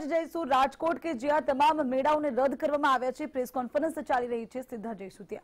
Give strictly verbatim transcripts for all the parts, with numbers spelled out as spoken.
જઈશું રાજકોટ કે જ્યાં તમામ મેળાઓને રદ કરવામાં આવ્યા છે। પ્રેસ કોન્ફરન્સ ચાલી રહી છે, સીધા જઈશું ત્યાં।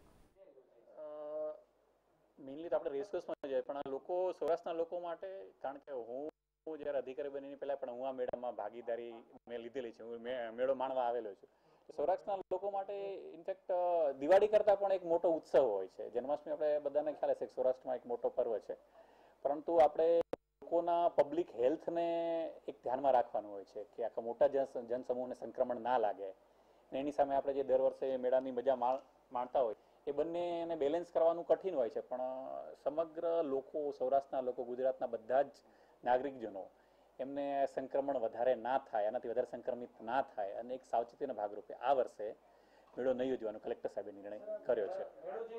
મેઇનલી તો આપણે રેસકોર્સમાં જાય, પણ આ લોકો સૌરાષ્ટ્રના લોકો માટે, કારણ કે હું જ્યારે અધિકારી બનીને પહેલા પણ હું આ મેળામાં ભાગીદારી મેં લીધેલી છે, હું મેળો માણવા આવેલો છું। સૌરાષ્ટ્રના લોકો માટે ઇનફેક્ટ દિવાળી કરતાં પણ એક મોટો ઉત્સવ હોય છે। જન્માષ્ટમી આપણે બધાને ખ્યાલ હશે કે સૌરાષ્ટ્રમાં એક મોટો પર્વ છે, પરંતુ આપણે લોકોના પબ્લિક હેલ્થને એક ધ્યાનમાં રાખવાનું હોય છે કે આખા મોટા જન જનસમૂહને સંક્રમણ ના લાગે। એની સામે આપણે જે દર વર્ષે મેળાની મજા માણતા હોય એ બંનેને બેલેન્સ કરવાનું કઠિન હોય છે, પણ સમગ્ર લોકો, સૌરાષ્ટ્રના લોકો, ગુજરાતના બધા જ નાગરિકજનો એમને સંક્રમણ વધારે ના થાય, એનાથી વધારે સંક્રમિત ના થાય અને એક સાવચેતીના ભાગરૂપે આ વર્ષે મેળો નહીં યોજવાનો કલેક્ટર સાહેબે નિર્ણય કર્યો છે।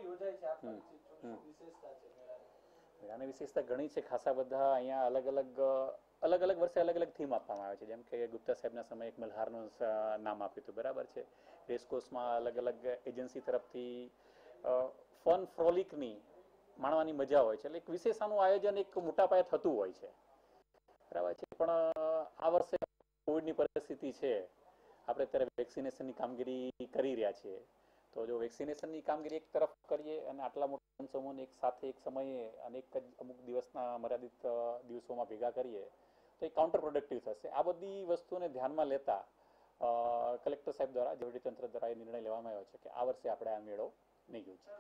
મેળાની વિશેષતા ઘણી છે, ખાસા બધા અહીંયા અલગ અલગ અલગ અલગ વર્ષે અલગ અલગ થીમ આપવામાં આવે છે। જેમ કે ગુપ્તા સાહેબના સમયે એક મલ્હારનું નામ આપ્યું હતું, બરાબર છે। રેસકોર્સમાં અલગ અલગ એજન્સી તરફથી ફન ફ્રોલિકની માણવાની મજા હોય છે, એટલે એક વિશેષ આનું આયોજન એક મોટા પાયે થતું હોય છે, બરાબર છે। પણ આ વર્ષે કોવિડની પરિસ્થિતિ છે, આપણે અત્યારે વેક્સિનેશનની કામગીરી કરી રહ્યા છીએ, તો જો વેક્સિનેશનની કામગીરી એક તરફ કરીએ અને આટલા મોટા જનસમૂહને એક સાથે એક સમયે અનેક જ અમુક દિવસના મર્યાદિત દિવસોમાં ભેગા કરીએ તો એ કાઉન્ટર પ્રોડક્ટિવ થશે। આ બધી વસ્તુને ધ્યાનમાં લેતા કલેક્ટર સાહેબ દ્વારા, વહીવટીતંત્ર દ્વારા એ નિર્ણય લેવામાં આવ્યો છે કે આ વર્ષે આપણે આ મેળો નહીં યોજીએ।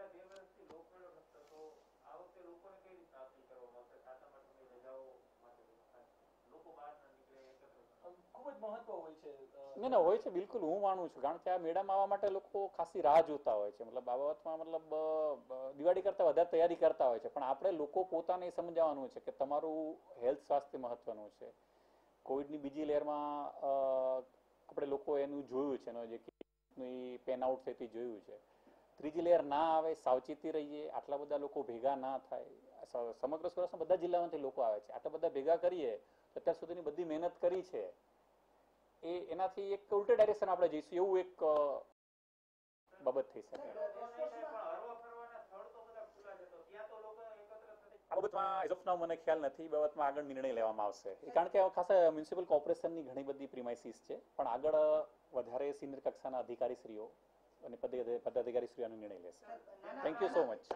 ખૂબ જ મહત્વ હોય છે, ના ના હોય છે, બિલકુલ હું માનું છું, કારણ કે આ મેળામાં આવવા માટે લોકો ખાસી રાહ જોતા હોય છે। મતલબ આ બાબતમાં મતલબ દિવાળી કરતાં વધારે તૈયારી કરતા હોય છે, પણ આપણે લોકો પોતાને સમજાવવાનું છે કે તમારું હેલ્થ સ્વાસ્થ્ય મહત્વનું છે। કોવિડની બીજી લહેરમાં આપણે લોકો એનું જોયું છે, એનો જે પેન આઉટ થતી જોયું છે। ત્રીજી લહેર ના આવે, સાવચેતી રહીએ, આટલા બધા લોકો ભેગા ના થાય। સમગ્ર સૌરાષ્ટ્રના બધા જિલ્લામાંથી લોકો આવે છે, આટલા બધા ભેગા કરીએ તો અત્યાર સુધીની બધી મહેનત કરી છે એ એનાથી એક ઉલટા ડાયરેક્શન આપણે જઈશું એવું એક બાબત થઈ શકે। આ બાબતમાં એઝ ઓફ નાઉ મને ખ્યાલ નથી, બાબતમાં આગળ નિર્ણય લેવામાં આવશે, કારણ કે ખાસ મ્યુનિસિપલ કોર્પોરેશનની ઘણી બધી પ્રિમાઇસીસ છે, પણ આગળ વધારે સિનિયર કક્ષાના અધિકારીશ્રીઓ અને પદાધિકારીશ્રીઓનો નિર્ણય લેશે। Thank you so much.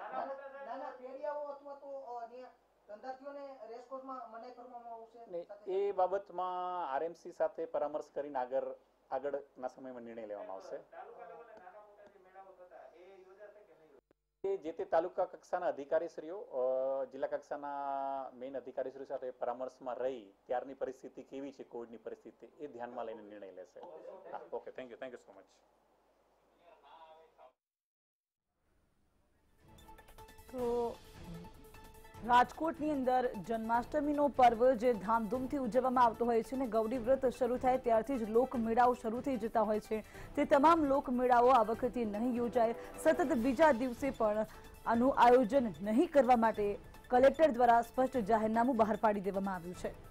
એ બાબતમાં આરએમસી સાથે પરામર્શ કરીને આગળ આગળના સમયમાં નિર્ણય લેવામાં આવશે। એ જે તે તાલુકા કક્ષાના અધિકારીશ્રીઓ, જિલ્લા કક્ષાના મેઇન અધિકારીશ્રીઓ સાથે પરામર્શમાં રહી ત્યારની પરિસ્થિતિ કેવી છે, કોવિડની પરિસ્થિતિ, એ ધ્યાનમાં લઈને નિર્ણય લેશે। હા, okay, thank you, thank you so much. તો રાજકોટની અંદર જન્માષ્ટમીનો પર્વ જે ધામધૂમથી ઉજવવામાં આવતો હોય છે ને ગૌરી વ્રત શરૂ થાય ત્યારથી જ લોકમેળાઓ શરૂ થઈ જતા હોય છે, તે તમામ લોકમેળાઓ આ વખતે નહીં યોજાય। સતત બીજા દિવસે પણ આનું આયોજન નહીં કરવા માટે કલેક્ટર દ્વારા સ્પષ્ટ જાહેરનામું બહાર પાડી દેવામાં આવ્યું છે।